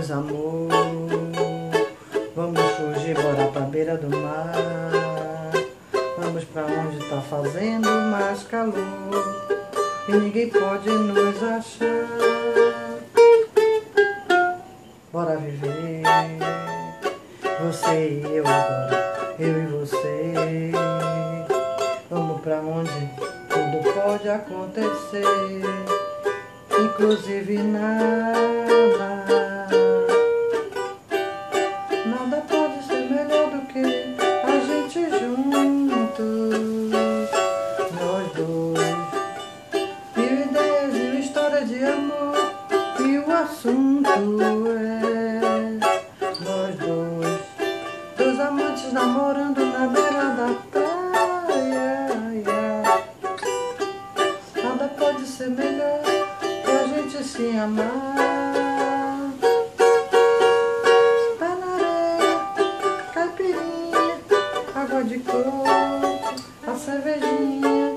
Vamos, amor, vamos fugir, bora pra beira do mar. Vamos pra onde tá fazendo mais calor e ninguém pode nos achar. Bora viver, você e eu agora, eu e você. Vamos pra onde tudo pode acontecer, inclusive nada. Nada pode ser melhor do que a gente juntos, nós dois. Mil ideias e uma história de amor, e o assunto é nós dois. Dois amantes namorando na beira da praia. Nada pode ser melhor pra gente se amar. Pé na areia, caipirinha, água de coco, a cervejinha.